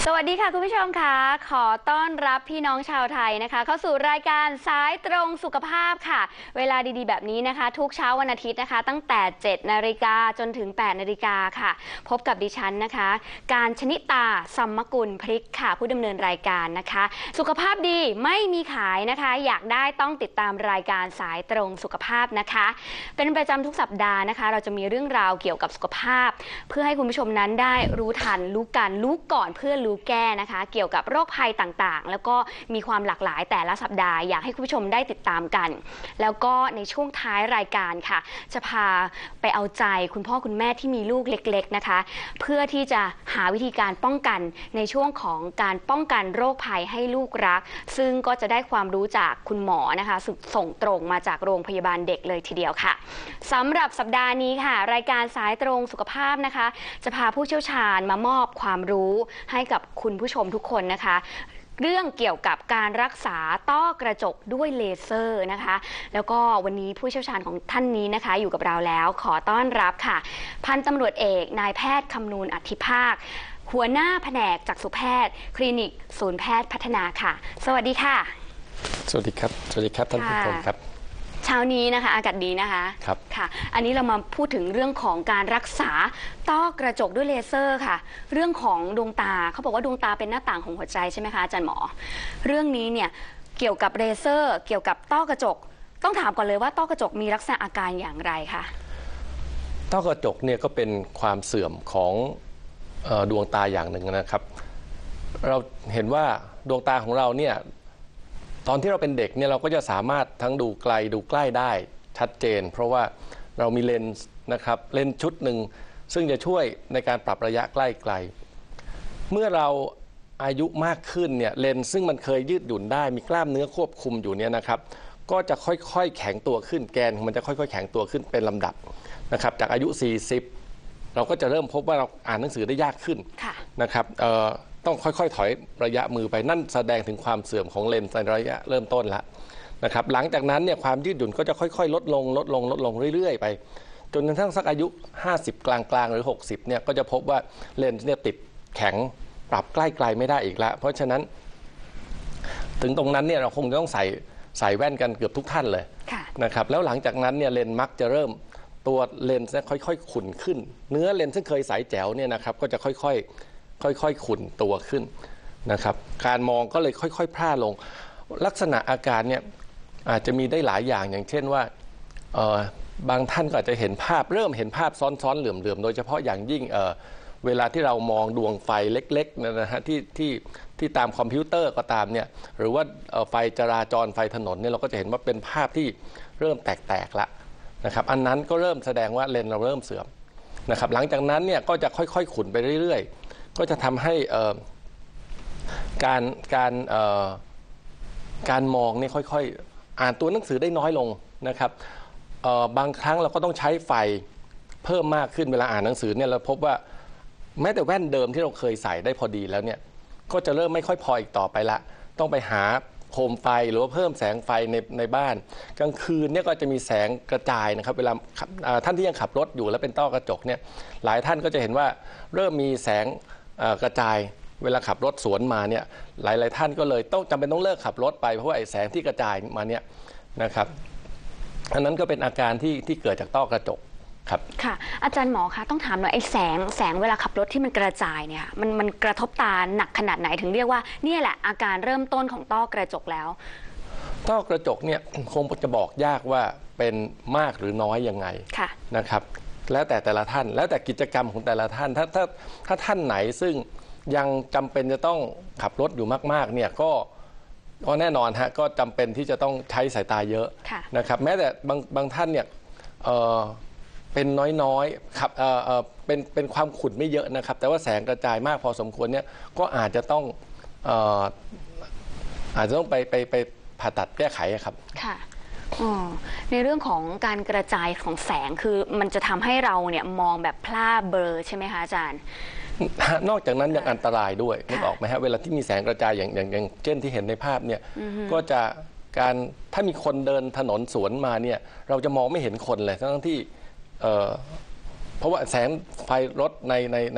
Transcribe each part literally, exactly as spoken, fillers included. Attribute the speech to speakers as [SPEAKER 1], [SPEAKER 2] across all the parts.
[SPEAKER 1] สวัสดีค่ะคุณผู้ชมค่ะขอต้อนรับพี่น้องชาวไทยนะคะเข้าสู่รายการสายตรงสุขภาพค่ะเวลาดีๆแบบนี้นะคะทุกเช้าวันอาทิตย์นะคะตั้งแต่เจ็ดนาฬิกาจนถึงแปดนาฬิกาค่ะพบกับดิฉันนะคะการชนิตาสัมมกุลพริกค่ะผู้ดำเนินรายการนะคะสุขภาพดีไม่มีขายนะคะอยากได้ต้องติดตามรายการสายตรงสุขภาพนะคะเป็นประจำทุกสัปดาห์นะคะเราจะมีเรื่องราวเกี่ยวกับสุขภาพเพื่อให้คุณผู้ชมนั้นได้รู้ทันรู้กันรู้ก่อนเพื่อรู้แก้นะคะเกี่ยวกับโรคภัยต่างๆแล้วก็มีความหลากหลายแต่ละสัปดาห์อยากให้คุณผู้ชมได้ติดตามกันแล้วก็ในช่วงท้ายรายการค่ะจะพาไปเอาใจคุณพ่อคุณแม่ที่มีลูกเล็กๆนะคะเพื่อที่จะหาวิธีการป้องกันในช่วงของการป้องกันโรคภัยให้ลูกรักซึ่งก็จะได้ความรู้จากคุณหมอนะคะส่งตรงมาจากโรงพยาบาลเด็กเลยทีเดียวค่ะสำหรับสัปดาห์นี้ค่ะรายการสายตรงสุขภาพนะคะจะพาผู้เชี่ยวชาญมามอบความรู้ให้กับคุณผู้ชมทุกคนนะคะเรื่องเกี่ยวกับการรักษาต้อกระจกด้วยเลเซอร์นะคะแล้วก็วันนี้ผู้เชี่ยวชาญของท่านนี้นะคะอยู่กับเราแล้วขอต้อนรับค่ะพันตำรวจเอกนายแพทย์คำนูนอธิภาคหัวหน้าแผนกจักษุแพทย์คลินิกศูนย์แพทย์พัฒนาค่ะสวัสดีค่ะ
[SPEAKER 2] สวัสดีครับสวัสดีครับท่านผู้ชมครับ
[SPEAKER 1] เช้านี้นะคะอากาศดีนะคะ
[SPEAKER 2] ครับ
[SPEAKER 1] ค่ะอันนี้เรามาพูดถึงเรื่องของการรักษาต้อกระจกด้วยเลเซอร์ค่ะเรื่องของดวงตาเขาบอกว่าดวงตาเป็นหน้าต่างของหัวใจใช่ไหมคะอาจารย์หมอเรื่องนี้เนี่ยเกี่ยวกับเลเซอร์เกี่ยวกับต้อกระจกต้องถามก่อนเลยว่าต้อกระจกมีลักษณะอาการอย่างไรคะ
[SPEAKER 2] ต้อกระจกเนี่ยก็เป็นความเสื่อมของดวงตาอย่างหนึ่งนะครับเราเห็นว่าดวงตาของเราเนี่ยตอนที่เราเป็นเด็กเนี่ยเราก็จะสามารถทั้งดูไกลดูใกล้ได้ชัดเจนเพราะว่าเรามีเลนส์นะครับเลนส์ชุดหนึ่งซึ่งจะช่วยในการปรับระยะใกล้ไกลเมื่อเราอายุมากขึ้นเนี่ยเลนส์ซึ่งมันเคยยืดหยุ่นได้มีกล้ามเนื้อควบคุมอยู่เนี่ยนะครับก็จะค่อยๆแข็งตัวขึ้นแกนมันจะค่อยๆแข็งตัวขึ้นเป็นลำดับนะครับจากอายุสี่สิบเราก็จะเริ่มพบว่าเราอ่านหนังสือได้ยากขึ้นนะครับต้องค่อยๆถอยระยะมือไปนั่นแสดงถึงความเสื่อมของเลนส์ในระยะเริ่มต้นแล้วนะครับหลังจากนั้นเนี่ยความยืดหยุ่นก็จะค่อยๆลดลงลดลงลดลงเรื่อยๆไปจนกระทั่งสักอายุห้าสิบกลางๆหรือหกสิบเนี่ยก็จะพบว่าเลนส์เนี่ยติดแข็งปรับใกล้ไกลไม่ได้อีกแล้วเพราะฉะนั้นถึงตรงนั้นเนี่ยเราคงจะต้องใส่ใส่แว่นกันเกือบทุกท่านเลยนะครับแล้วหลังจากนั้นเนี่ยเลนส์มักจะเริ่มตัวเลนส์ค่อยๆขุ่นขึ้นเนื้อเลนส์ซึ่งเคยใสแจ๋วเนี่ยนะครับก็จะค่อยๆค่อยๆขุ่นตัวขึ้นนะครับการมองก็เลยค่อยๆพร่าลงลักษณะอาการเนี่ยอาจจะมีได้หลายอย่างอย่างเช่นว่าบางท่านก็อาจจะเห็นภาพเริ่มเห็นภาพซ้อนๆเหลื่อมๆโดยเฉพาะอย่างยิ่ง เ, เวลาที่เรามองดวงไฟเล็กๆนะฮะที่ที่ที่ตามคอมพิวเตอร์ก็ตามเนี่ยหรือว่าไฟจราจรไฟถนนเนี่ยเราก็จะเห็นว่าเป็นภาพที่เริ่มแตกๆละนะครับอันนั้นก็เริ่มแสดงว่าเลนส์เราเริ่มเสื่อมนะครับหลังจากนั้นเนี่ยก็จะค่อยๆขุ่นไปเรื่อยๆก็จะทำให้การการการมองนี่ค่อยๆอ่านตัวหนังสือได้น้อยลงนะครับบางครั้งเราก็ต้องใช้ไฟเพิ่มมากขึ้นเวลาอ่านหนังสือเนี่ยเราพบว่าแม้แต่แว่นเดิมที่เราเคยใส่ได้พอดีแล้วเนี่ยก็จะเริ่มไม่ค่อยพออีกต่อไปละต้องไปหาโคมไฟหรือว่าเพิ่มแสงไฟในในบ้านกลางคืนเนี่ยก็จะมีแสงกระจายนะครับเวลาท่านที่ยังขับรถอยู่แล้วเป็นต้อกระจกเนี่ยหลายท่านก็จะเห็นว่าเริ่มมีแสงกระจายเวลาขับรถสวนมาเนี่ยหลายๆท่านก็เลยต้องจำเป็นต้องเลิกขับรถไปเพราะว่าไอ้แสงที่กระจายมาเนี่ยนะครับอันนั้นก็เป็นอาการที่ที่เกิดจากต้อกระจกครับ
[SPEAKER 1] ค่ะอาจารย์หมอคะต้องถามหน่อยไอ้แสงแสงเวลาขับรถที่มันกระจายเนี่ยมันมันกระทบตาหนักขนาดไหนถึงเรียกว่านี่แหละอาการเริ่มต้นของต้อกระจกแล้ว
[SPEAKER 2] ต้อกระจกเนี่ยคงจะบอกยากว่าเป็นมากหรือน้อยยังไงนะครับแล้วแต่แต่ละท่านแล้วแต่กิจกรรมของแต่ละท่านถ้าถ้าถ้าท่านไหนซึ่งยังจำเป็นจะต้องขับรถอยู่มากๆเนี่ยก็ก็แน่นอนฮะก็จำเป็นที่จะต้องใช้สายตาเยอะนะครับแม้แต่บางบางท่านเนี่ยเออเป็นน้อยๆขับเออเออเป็นเป็นความขุ่นไม่เยอะนะครับแต่ว่าแสงกระจายมากพอสมควรเนี่ยก็อาจจะต้องเอออาจจะต้องไปไปไปผ่าตัดแก้ไขครับ
[SPEAKER 1] ค่ะในเรื่องของการกระจายของแสงคือมันจะทำให้เราเนี่ยมองแบบพร่าเบลอใช่ไหมคะอาจารย์
[SPEAKER 2] นอกจากนั้นยังอันตรายด้วยนึกออกไหมฮะเวลาที่มีแสงกระจายอย่างอย่างอย่างเช่นที่เห็นในภาพเนี่ยก็จะการถ้ามีคนเดินถนนสวนมาเนี่ยเราจะมองไม่เห็นคนเลยทั้งที่เพราะว่าแสงไฟรถในในใน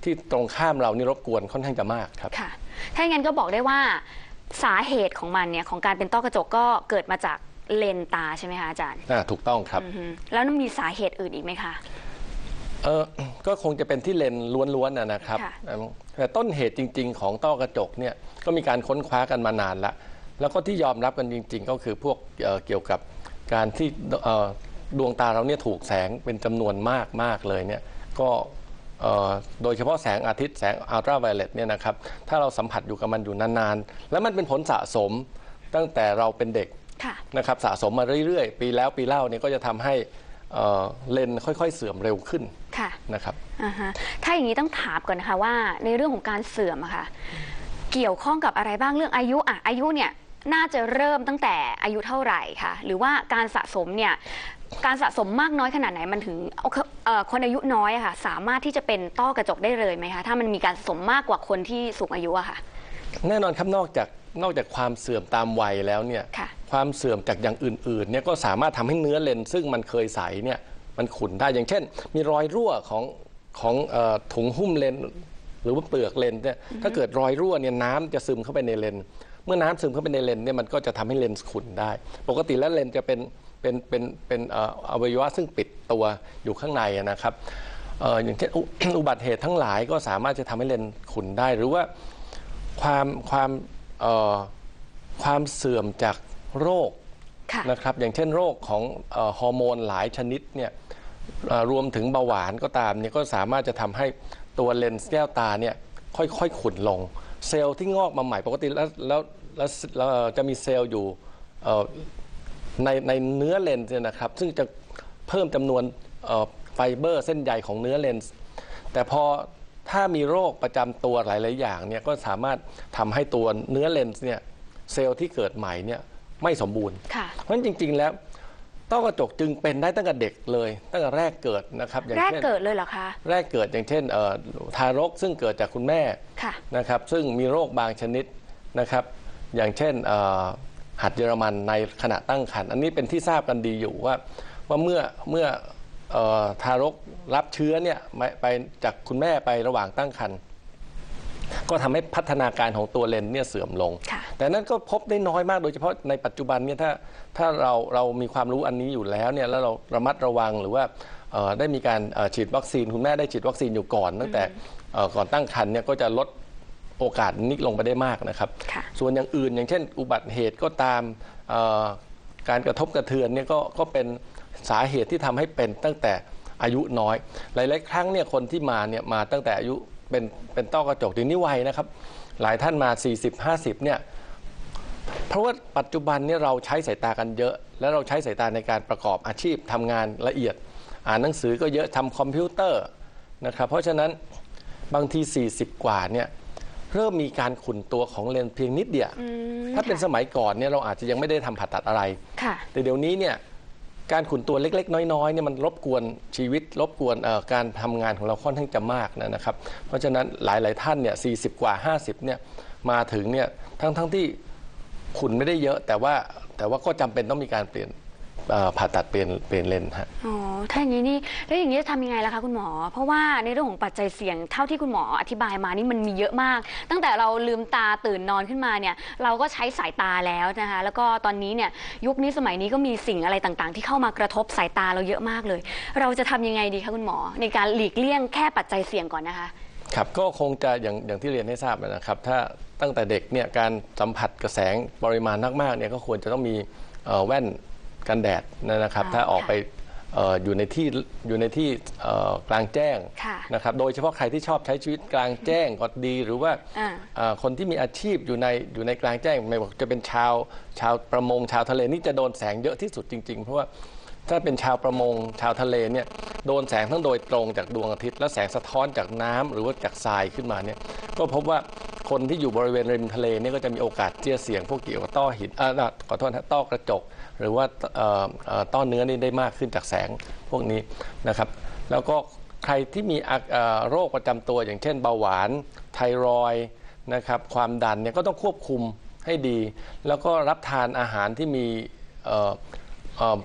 [SPEAKER 2] ที่ตรงข้ามเรานี่รบกวนค่อนข้างจะมากครับ
[SPEAKER 1] ค่ะถ้าอย่างนั้นก็บอกได้ว่าสาเหตุของมันเนี่ยของการเป็นต้อกระจกก็เกิดมาจากเลนตาใช่ไหมคะอาจารย์
[SPEAKER 2] อ่าถูกต้องครับ
[SPEAKER 1] แล้วมีสาเหตุอื่นอีกไหมคะ
[SPEAKER 2] เออก็คงจะเป็นที่เลนล้วนๆนะครับแต่ต้นเหตุจริงๆของต้อกระจกเนี่ยก็มีการค้นคว้ากันมานานแล้วแล้วก็ที่ยอมรับกันจริงๆก็คือพวก เ, เกี่ยวกับการที่ดวงตาเราเนี่ยถูกแสงเป็นจำนวนมากมากเลยเนี่ยก็โดยเฉพาะแสงอาทิตย์แสงอัลตราไวโอเลตเนี่ยนะครับถ้าเราสัมผัสอยู่กับมันอยู่นานๆแล้วมันเป็นผลสะสมตั้งแต่เราเป็นเด็กนะครับสะสมมาเรื่อยๆปีแล้วปีเล่าเนี่ยก็จะทำให้เลนส์ค่อยๆเสื่อมเร็วขึ้นนะครับ
[SPEAKER 1] ถ้าอย่างนี้ต้องถามก่อนนะคะว่าในเรื่องของการเสื่อมอะค่ะเกี่ยวข้องกับอะไรบ้างเรื่องอายุอะอายุเนี่ยน่าจะเริ่มตั้งแต่อายุเท่าไหร่คะหรือว่าการสะสมเนี่ยการสะสมมากน้อยขนาดไหนมันถึงคนอายุน้อยอะค่ะสามารถที่จะเป็นต้อกระจกได้เลยไหมคะถ้ามันมีการสะสมมากกว่าคนที่สูงอายุอะค่ะ
[SPEAKER 2] แน่นอนครับนอกจากนอกจากความเสื่อมตามวัยแล้วเนี่ยความเสื่อมจากอย่างอื่นๆเนี่ยก็สามารถทำให้เนื้อเลนส์ซึ่งมันเคยใสเนี่ยมันขุ่นได้อย่างเช่นมีรอยรั่วของของถุงหุ้มเลนส์หรือว่าเปลือกเลนส์เนี่ยถ้าเกิดรอยรั่วเนี่ยน้ำจะซึมเข้าไปในเลนส์เมื่อน้ำซึมเข้าไปในเลนส์เนี่ยมันก็จะทำให้เลนส์ขุ่นได้ปกติแล้วเลนส์จะเป็นเป็นเป็นเป็นอวัยวะซึ่งปิดตัวอยู่ข้างในนะครับอย่างเช่นอุบัติเหตุทั้งหลายก็สามารถจะทำให้เลนส์ขุ่นได้หรือว่าความความความเสื่อมจากโรคนะครับอย่างเช่นโรคของฮอร์โมนหลายชนิดเนี่ยรวมถึงเบาหวานก็ตามเนี่ยก็สามารถจะทำให้ตัวเลนส์แก้วตาเนี่ยค่อยๆขุ่นลงเซลล์ที่งอกมาใหม่ปกติแล้วแล้วแล้วจะมีเซลล์อยู่ในในเนื้อเลนส์เนี่ยนะครับซึ่งจะเพิ่มจำนวนไฟเบอร์เส้นใยของเนื้อเลนส์แต่พอถ้ามีโรคประจำตัวหลายๆอย่างเนี่ยก็สามารถทำให้ตัวเนื้อเลนส์เนี่ยเซลล์ที่เกิดใหม่เนี่ยไม่สมบูรณ์เพราะฉะนั้นจริงๆแล้วต้อกระจกจึงเป็นได้ตั้งแต่เด็กเลยตั้งแต่แรกเกิดนะครับ
[SPEAKER 1] อย่างแรกเกิดเลยเหรอคะ
[SPEAKER 2] แรกเกิดอย่างเช่นทารกซึ่งเกิดจากคุณแม่นะครับซึ่งมีโรคบางชนิดนะครับอย่างเช่นหัดเยอรมันในขณะตั้งครรภ์อันนี้เป็นที่ทราบกันดีอยู่ว่าว่าเมื่อเมื่อทารกรับเชื้อเนี่ยไปจากคุณแม่ไประหว่างตั้งครรภ์ก็ทำให้พัฒนาการของตัวเลนส์เนี่ยเสื่อมลงแต่นั้นก็พบได้น้อยมากโดยเฉพาะในปัจจุบันเนี่ยถ้าถ้าเราเรามีความรู้อันนี้อยู่แล้วเนี่ยแล้วเราระมัดระวังหรือว่าได้มีการฉีดวัคซีนคุณแม่ได้ฉีดวัคซีนอยู่ก่อนตั้งแต่ก่อนตั้งครรภ์เนี่ยก็จะลดโอกาสนี้ลงไปได้มากนะครับส่วนอย่างอื่นอย่างเช่นอุบัติเหตุก็ตามการกระทบกระเทือนเนี่ยก็ก็เป็นสาเหตุที่ทำให้เป็นตั้งแต่อายุน้อยหลายๆครั้งเนี่ยคนที่มาเนี่ยมาตั้งแต่อายุเป็นเป็นต้อกระจกถึงนี่วัยนะครับหลายท่านมา สี่สิบ ห้าสิบ เนี่ยเพราะว่าปัจจุบันเนี่ยเราใช้สายตากันเยอะและเราใช้สายตาในการประกอบอาชีพทำงานละเอียดอ่านหนังสือก็เยอะทำคอมพิวเตอร์นะครับเพราะฉะนั้นบางทีสี่สิบกว่าเนี่ยเริ่มมีการขุ่นตัวของเลนส์เพียงนิดเดียวถ้าเป็นสมัยก่อนเนี่ยเราอาจจะยังไม่ได้ทำผ่าตัดอะไรแต่เดี๋ยวนี้เนี่ยการขุ่นตัวเล็กๆน้อยๆเนี่ยมันรบกวนชีวิตรบกวนการทำงานของเราค่อนข้างจะมากนะครับเพราะฉะนั้นหลายๆท่านเนี่ยสี่สิบกว่าห้าสิบเนี่ยมาถึงเนี่ยทั้งๆที่ขุ่นไม่ได้เยอะแต่ว่าแต่ว่าก็จำเป็นต้องมีการเปลี่ยนผ่าตัดเปลี่ยนเปลี่ยนเลนส์ฮะ
[SPEAKER 1] อ๋อถ้าอย่างนี้นี่แล้วอย่างนี้จะทำยังไงล่ะคะคุณหมอเพราะว่าในเรื่องของปัจจัยเสี่ยงเท่าที่คุณหมออธิบายมานี่มันมีเยอะมากตั้งแต่เราลืมตาตื่นนอนขึ้นมาเนี่ยเราก็ใช้สายตาแล้วนะคะแล้วก็ตอนนี้เนี่ยยุคนี้สมัยนี้ก็มีสิ่งอะไรต่างๆที่เข้ามากระทบสายตาเราเยอะมากเลยเราจะทำยังไงดีคะคุณหมอในการหลีกเลี่ยงแค่ปัจจัยเสี่ยงก่อนนะคะ
[SPEAKER 2] ครับก็คงจะอย่างอย่างที่เรียนให้ทราบนะครับถ้าตั้งแต่เด็กเนี่ยการสัมผัสกระแสงปริมาณมากๆเนี่ยก็ควรจะต้องมีแว่นกันแดดนะครับถ้าออกไปอยู่ในที่อยู่ในที่กลางแจ้งนะครับโดยเฉพาะใครที่ชอบใช้ชีวิตกลางแจ้งก็ดีหรือว่าคนที่มีอาชีพอยู่ในอยู่ในกลางแจ้งไม่ว่าจะเป็นชาวชาวประมงชาวทะเลนี่จะโดนแสงเยอะที่สุดจริงๆเพราะว่าถ้าเป็นชาวประมงชาวทะเลเนี่ยโดนแสงทั้งโดยตรงจากดวงอาทิตย์และแสงสะท้อนจากน้ำหรือว่าจากทรายขึ้นมาเนี่ยก็พบว่าคนที่อยู่บริเวณริมทะเลเนี่ยก็จะมีโอกาสเจียเสี่ยงพวกเกี่ยวกับต้อหินอ่าขอโทษนะต้อกระจกหรือว่าต้อเนื้อนี่ได้มากขึ้นจากแสงพวกนี้นะครับแล้วก็ใครที่มีโรคประจำตัวอย่างเช่นเบาหวานไทรอยด์นะครับความดันเนี่ยก็ต้องควบคุมให้ดีแล้วก็รับทานอาหารที่มี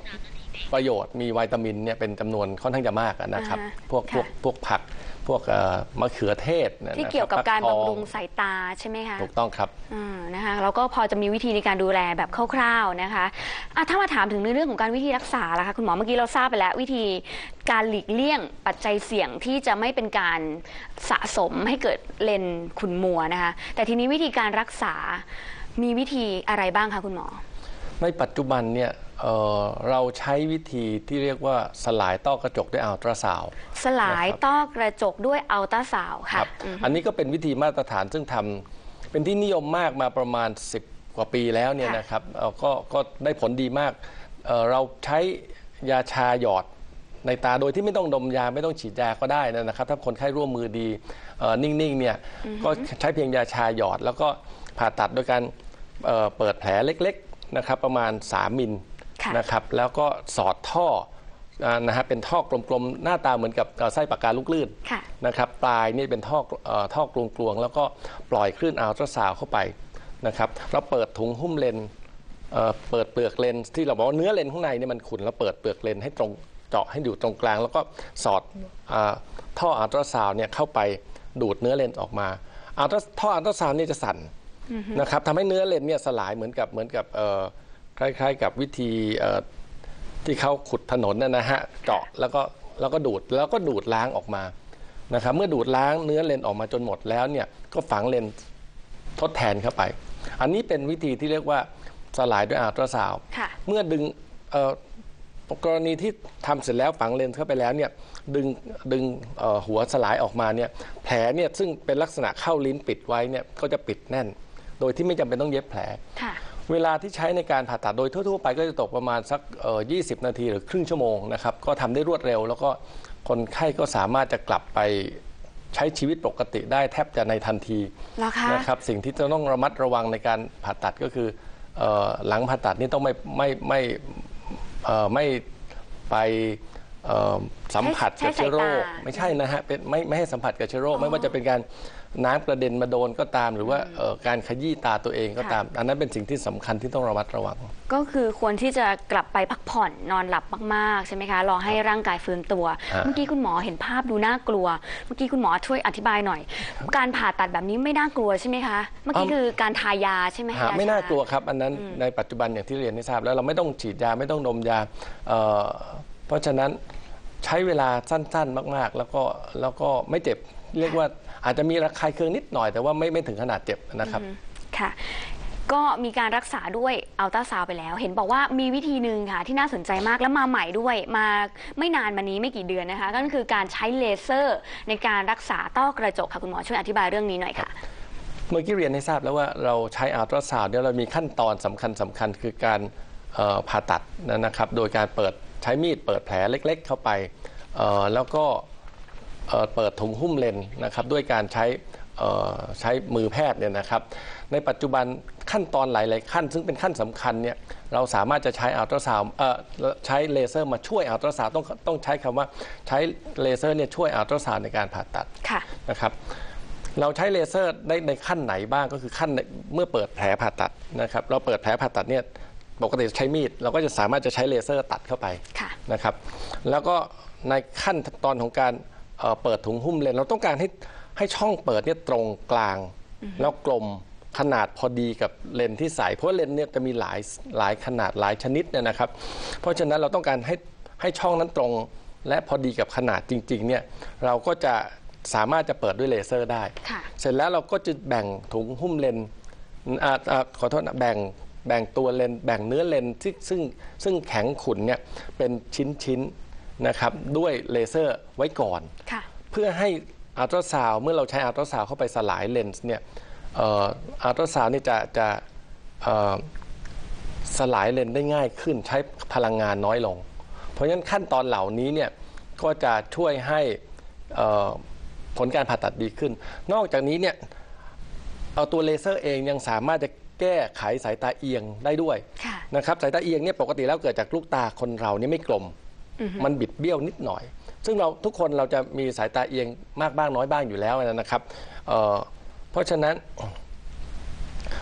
[SPEAKER 2] ประโยชน์มีวิตามินเนี่ยเป็นจำนวนค่อนข้างจะมากนะครับ
[SPEAKER 1] อ่าฮะ
[SPEAKER 2] พวกพวก
[SPEAKER 1] ค่ะ
[SPEAKER 2] พวกผักพวกเอ่อมะเขือเทศนะ
[SPEAKER 1] ที่
[SPEAKER 2] นะครับ
[SPEAKER 1] เกี่ยวกับการ
[SPEAKER 2] ฟัทอง
[SPEAKER 1] บำรุงสายตาใช่ไหมคะ
[SPEAKER 2] ถูกต้องครับ
[SPEAKER 1] อ่านะคะแล้วก็พอจะมีวิธีในการดูแลแบบคร่าวๆนะคะอ่ะถ้ามาถามถึงในเรื่องของการวิธีรักษาล่ะคะคุณหมอเมื่อกี้เราทราบไปแล้ววิธีการหลีกเลี่ยงปัจจัยเสี่ยงที่จะไม่เป็นการสะสมให้เกิดเลนส์ขุ่นมัวนะคะแต่ทีนี้วิธีการรักษามีวิธีอะไรบ้างคะคุณหมอ
[SPEAKER 2] ในปัจจุบันเนี่ยเอ่อเราใช้วิธีที่เรียกว่าสลายต้อกระจกด้วยอัลตราซาวด์
[SPEAKER 1] สลาย
[SPEAKER 2] นะครับ
[SPEAKER 1] ต้อกระจกด้วยอัลตราซาวด์
[SPEAKER 2] ค
[SPEAKER 1] ค่ะ
[SPEAKER 2] รับ
[SPEAKER 1] อืม
[SPEAKER 2] อันนี้ก็เป็นวิธีมาตรฐานซึ่งทำเป็นที่นิยมมากมาประมาณ สิบ กว่าปีแล้วเนี่ย
[SPEAKER 1] ค่ะ
[SPEAKER 2] นะครับเอ่อก็ก็ได้ผลดีมากเอ่อเราใช้ยาชาหยอดในตาโดยที่ไม่ต้องดมยาไม่ต้องฉีดยาก็ได้นะครับ ถ้าคนไข้ร่วมมือดีเอ่อนิ่งๆเนี่ยก็ใช้เพียงยาชาหยอด แล้วก็ผ่าตัดโดยการเอ่อเปิดแผลเล็กๆนะครับประมาณสามมิล
[SPEAKER 1] ค่ะ
[SPEAKER 2] นะครับแล้วก็สอดท่ออ่านะฮะเป็นท่อกลมๆหน้าตาเหมือนกับเอ่อไส้ปากกาลูกลื่น
[SPEAKER 1] ค่ะ
[SPEAKER 2] นะครับปลายนี่เป็นท่อเอ่อท่อกลวงๆแล้วก็ปล่อยคลื่นอัลตราซาวด์เข้าไปนะครับเราเปิดถุงหุ้มเลนส์เอ่อเปิดเปลือกเลนส์ที่เราบอกว่าเนื้อเลนส์ข้างในเนี่ยมันขุ่นแล้วเปิดเปลือกเลนส์ให้ตรงเจาะให้อยู่ตรงกลาง แล้วก็สอดอาท่ออัลตราซาวด์เนี่ยเข้าไปดูดเนื้อเลนส์ออกมาอัลตราท่ออัลตราซาวด์เนี่ยจะสั่นนะครับทำให้เนื้อเลนส์เนี่ยสลายเหมือนกับเหมือนกับเอ่อคล้ายๆ กับวิธีเอ่อ ที่เขาขุดถนนนะนะฮะเจาะแล้วก็แล้วก็ดูดแล้วก็ดูดล้างออกมานะครับเมื่อดูดล้างเนื้อเลนส์ออกมาจนหมดแล้วเนี่ยก็ฝังเลนส์ทดแทนเข้าไป อันนี้เป็นวิธีที่เรียกว่าสลายด้วยอัลตราซาวด์
[SPEAKER 1] ค่ะ
[SPEAKER 2] เมื่อดึงเอ่อกรณีที่ทำเสร็จแล้วฝังเลนส์เข้าไปแล้วเนี่ยดึงดึงเอ่อหัวสลายออกมาเนี่ยแผลเนี่ยซึ่งเป็นลักษณะเข้าลิ้นปิดไว้เนี่ยก็จะปิดแน่น โดยที่ไม่จำเป็นต้องเย็บแผล
[SPEAKER 1] ค่ะ
[SPEAKER 2] เวลาที่ใช้ในการผ่าตัดโดยทั่วๆไปก็จะตกประมาณสักเอ่อยี่สิบ นาทีหรือครึ่งชั่วโมงนะครับก็ทำได้รวดเร็ว แล้วก็คนไข้ก็สามารถจะกลับไปใช้ชีวิตปกติได้แทบจะในทันที
[SPEAKER 1] แล้วคะ
[SPEAKER 2] นะครับสิ่งที่จะต้องระมัดระวังในการผ่าตัดก็คือเอ่อหลังผ่าตัดนี่ต้องไม่ไม่ไม่เอ่อไม่ไปเอ่อสัมผัสกับเชื้อโรค
[SPEAKER 1] ใช้สายตา
[SPEAKER 2] ไม่ใช่นะฮะเป็นไม่ไม่ให้สัมผัสกับเชื้อโรคไม่ว่าจะเป็นการน้ำกระเด็นมาโดนก็ตาม หรือว่าเอ่อการขยี้ตาตัวเองก็ตาม อันนั้นเป็นสิ่งที่สำคัญที่ต้องระมัดระวัง
[SPEAKER 1] ก็คือควรที่จะกลับไปพักผ่อนนอนหลับมากๆใช่ไหมคะรอให้ร่างกายฟื้นตัว
[SPEAKER 2] ฮะ
[SPEAKER 1] เมื่อกี้คุณหมอเห็นภาพดูน่ากลัว เมื่อกี้คุณหมอช่วยอธิบายหน่อย การผ่าตัดแบบนี้ไม่น่ากลัวใช่ไหมคะ เมื่อกี้คือการทายาใช่ไหม
[SPEAKER 2] ฮะ
[SPEAKER 1] ยช
[SPEAKER 2] ไม่น่ากลัวครับ อันนั้นในปัจจุบันอย่างที่เรียนให้ทราบแล้วเราไม่ต้องฉีดยาไม่ต้องดมยาเอ่อเพราะฉะนั้นใช้เวลาสั้นๆมากๆ แล้วก็แล้วก็ไม่เจ็บเรียกว่าอาจจะมีระคายเคืองนิดหน่อยแต่ว่าไม่ไม่ถึงขนาดเจ็บนะครับ
[SPEAKER 1] ค่ะ ก็มีการรักษาด้วยอัลตราซาวด์ไปแล้ว เห็นบอกว่ามีวิธีหนึ่งค่ะที่น่าสนใจมากแล้วมาใหม่ด้วยมาไม่นานมานี้ไม่กี่เดือนนะคะก็คือการใช้เลเซอร์ในการรักษาต้อกระจกค่ะคุณหมอช่วยอธิบายเรื่องนี้หน่อยค่ะ
[SPEAKER 2] เมื่อกี้เรียนให้ทราบแล้วว่าเราใช้อัลตราซาวด์เนี่ยเรามีขั้นตอนสำคัญสำคัญคือการเอ่อผ่าตัดนะครับโดยการเปิดใช้มีดเปิดแผลเล็ก ๆ เข้าไปเอ่อแล้วก็เอ่อเปิดถุงหุ้มเลนส์นะครับด้วยการใช้เอ่อใช้มือแพทย์เนี่ยนะครับในปัจจุบันขั้นตอนหลายๆขั้นซึ่งเป็นขั้นสำคัญเนี่ยเราสามารถจะใช้อัลตราซาวด์เอ่อใช้เลเซอร์มาช่วยอัลตราซาวด์ต้องต้องใช้คำว่าใช้เลเซอร์เนี่ยช่วยอัลตราซาวด์ในการผ่าตัด
[SPEAKER 1] ค่ะ
[SPEAKER 2] นะครับเราใช้เลเซอร์ได้ในขั้นไหนบ้างก็คือขั้นเมื่อเปิดแผลผ่าตัดนะครับเราเปิดแผลผ่าตัดเนี่ยปกติใช้มีดเราก็จะสามารถจะใช้เลเซอร์ตัดเข้าไป
[SPEAKER 1] ค่ะ
[SPEAKER 2] นะครับแล้วก็ในขั้นตอนของการเอ่อเปิดถุงหุ้มเลนส์เราต้องการให้ให้ช่องเปิดเนี่ยตรงกลาง แล้วกลมขนาดพอดีกับเลนส์ที่ใส่เพราะว่าเลนส์เนี่ยจะมีหลายหลายขนาดหลายชนิดเนี่ยนะครับเพราะฉะนั้นเราต้องการให้ให้ช่องนั้นตรงและพอดีกับขนาดจริงๆเนี่ยเราก็จะสามารถจะเปิดด้วยเลเซอร์ได้
[SPEAKER 1] ค่ะ
[SPEAKER 2] เสร็จแล้วเราก็จะแบ่งถุงหุ้มเลนส์อ่าอ่าขอโทษนะแบ่งแบ่งตัวเลนส์แบ่งเนื้อเลนส์ที่ซึ่งซึ่งแข็งขุ่นเนี่ยเป็นชิ้นๆนะครับด้วยเลเซอร์ไว้ก่อน
[SPEAKER 1] ค่ะ
[SPEAKER 2] เพื่อให้อัลตราซาวด์เมื่อเราใช้อัลตราซาวด์เข้าไปสลายเลนส์เนี่ยเอ่ออัลตราซาวด์นี่จะจะเอ่อสลายเลนส์ได้ง่ายขึ้นใช้พลังงานน้อยลง เพราะฉะนั้นขั้นตอนเหล่านี้เนี่ยก็จะช่วยให้เอ่อผลการผ่าตัดดีขึ้น นอกจากนี้เนี่ยเอาตัวเลเซอร์เองยังสามารถจะแก้ไขสายตาเอียงได้ด้วย
[SPEAKER 1] ค่ะ
[SPEAKER 2] นะครับสายตาเอียงเนี่ยปกติแล้วเกิดจากลูกตาคนเราเนี่ยไม่กลม มันบิดเบี้ยวนิดหน่อย ซึ่งเราทุกคนเราจะมีสายตาเอียงมากบ้างน้อยบ้างอยู่แล้วนะครับเอ่อเพราะฉะนั้น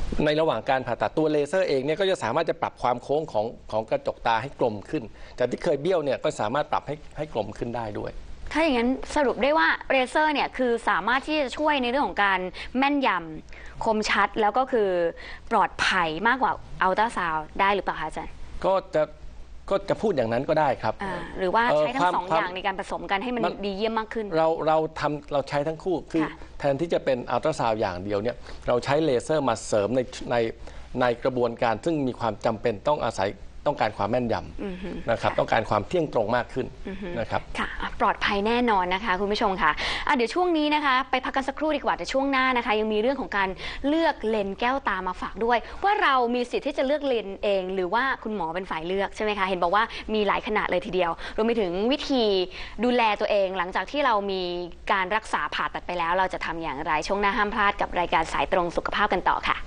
[SPEAKER 2] ในระหว่างการผ่าตัดตัวเลเซอร์เองเนี่ยก็จะสามารถจะปรับความโค้งของของกระจกตาให้กลมขึ้นจากที่เคยเบี้ยวเนี่ยก็สามารถปรับให้ให้กลมขึ้นได้ด้วย
[SPEAKER 1] ถ้าอย่างนั้นสรุปได้ว่าเลเซอร์เนี่ยคือสามารถที่จะช่วยในเรื่องของการแม่นยำคมชัดแล้วก็คือปลอดภัยมากกว่าอัลตราซาวด์ได้หรือเปล่าคะอาจารย์
[SPEAKER 2] ก็จะก็จะพูดอย่างนั้นก็ได้ครับ
[SPEAKER 1] หรือว่าใช้ทั้งสองอย่างในการผสมกันให้มันดีเยี่ยมมากขึ้น
[SPEAKER 2] เราเราทำเราใช้ทั้งคู่คือแทนที่จะเป็นอัลตราซาวด์อย่างเดียวเนี่ยเราใช้เลเซอร์มาเสริมในในในกระบวนการซึ่งมีความจำเป็นต้องอาศัยต้องการความแม่นยำนะครับต้องการความเที่ยงตรงมากขึ้นนะครับ
[SPEAKER 1] ค่ะปลอดภัยแน่นอนนะคะคุณผู้ชมค่ะะเดี๋ยวช่วงนี้นะคะไปพักกันสักครู่ดีกว่าแต่ช่วงหน้านะคะยังมีเรื่องของการเลือกเลนส์แก้วตามาฝากด้วยว่าเรามีสิทธิ์ที่จะเลือกเลนส์เองหรือว่าคุณหมอเป็นฝ่ายเลือกใช่ไหมคะเห็นบอกว่ามีหลายขนาดเลยทีเดียวรวมไปถึงวิธีดูแลตัวเองหลังจากที่เรามีการรักษาผ่าตัดไปแล้วเราจะทำอย่างไรช่วงหน้าห้ามพลาดกับรายการสายตรงสุขภาพกันต่อค่ะ